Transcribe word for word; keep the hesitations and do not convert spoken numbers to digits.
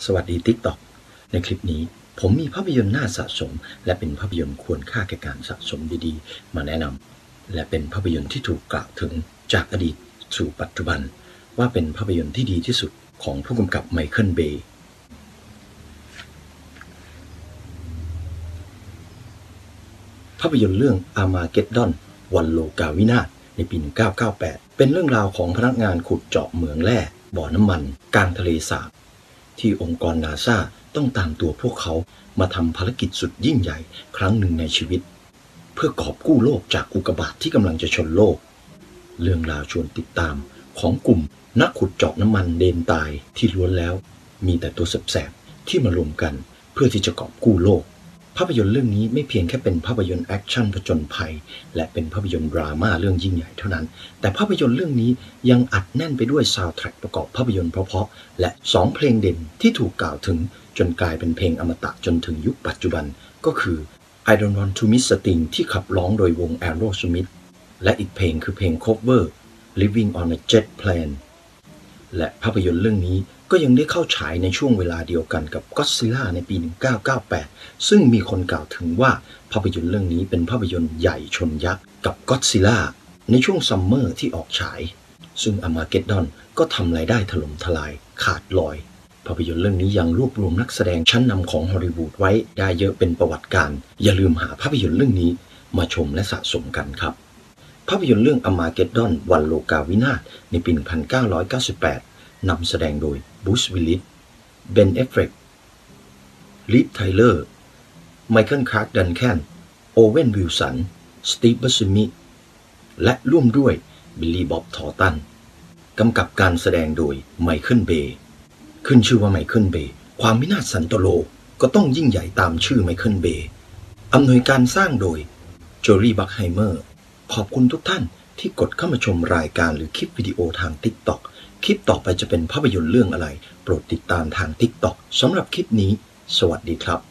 สวัสดี TikTok ในคลิปนี้ผมมีภาพยนตร์น่าสะสมและเป็นภาพยนตร์ควรค่าแก่การสะสมดีๆมาแนะนำและเป็นภาพยนตร์ที่ถูกกล่าวถึงจากอดีตสู่ปัจจุบันว่าเป็นภาพยนตร์ที่ดีที่สุดของผู้กำกับไมเคิลเบย์ภาพยนตร์เรื่อง Armageddon วันโลกาวินาศในปีหนึ่งพันเก้าร้อยเก้าสิบแปดเป็นเรื่องราวของพนักงานขุดเจาะเหมืองแร่บ่อน้ำมันกลางทะเลสาบที่องค์กรนาซาต้องตามตัวพวกเขามาทำภารกิจสุดยิ่งใหญ่ครั้งหนึ่งในชีวิตเพื่อกอบกู้โลกจากอุกกาบาตที่กำลังจะชนโลกเรื่องราวชวนติดตามของกลุ่มนักขุดเจาะน้ำมันเดนตายที่ล้วนแล้วมีแต่ตัวแสบๆที่มารวมกันเพื่อที่จะกอบกู้โลกภาพยนตร์เรื่องนี้ไม่เพียงแค่เป็นภาพยนตร์แอคชั่นผจญภัยและเป็นภาพยนตร์ดราม่าเรื่องยิ่งใหญ่เท่านั้นแต่ภาพยนตร์เรื่องนี้ยังอัดแน่นไปด้วยซาวด์แทร็กประกอบภาพยนตร์เพราะๆและสองเพลงเด่นที่ถูกกล่าวถึงจนกลายเป็นเพลงอมตะจนถึงยุคปัจจุบันก็คือ I Don't Want to Miss a Thing ที่ขับร้องโดยวง Aerosmith และอีกเพลงคือเพลง cover Living on a Jet Plane และภาพยนตร์เรื่องนี้ก็ยังได้เข้าฉายในช่วงเวลาเดียวกันกับ Godzilla ในปีหนึ่งพันเก้าร้อยเก้าสิบแปดซึ่งมีคนกล่าวถึงว่าภาพยนตร์เรื่องนี้เป็นภาพยนตร์ใหญ่ชนยักษ์กับ Godzilla ในช่วงซัมเมอร์ที่ออกฉายซึ่ง Armageddon ก็ทำรายได้ถล่มทลายขาดลอยภาพยนตร์เรื่องนี้ยังรวบรวมนักแสดงชั้นนำของฮอลลีวูดไว้ได้เยอะเป็นประวัติการอย่าลืมหาภาพยนตร์เรื่องนี้มาชมและสะสมกันครับภาพยนตร์เรื่อง Armageddon วันโลกาวินาศในปีหนึ่งพันเก้าร้อยเก้าสิบแปดนำแสดงโดยบูซ วิลลิส เบน เอฟเฟร็ก ลิฟ ไทเลอร์ ไมเคิล คลาร์ก ดันแคน โอเวน วิลสัน สตีฟ บัสซิมิและร่วมด้วยบิลลี่ บ๊อบ ทอร์ตันกำกับการแสดงโดยไมเคิล เบย์ขึ้นชื่อว่าไมเคิล เบย์ความวินาศสันตโลก็ต้องยิ่งใหญ่ตามชื่อไมเคิล เบย์อำนวยการสร้างโดยโจลี่ บัคไฮเมอร์ขอบคุณทุกท่านที่กดเข้ามาชมรายการหรือคลิปวิดีโอทาง TikTokคลิปต่อไปจะเป็นภาพยนตร์เรื่องอะไรโปรดติดตามทาง TikTok สำหรับคลิปนี้สวัสดีครับ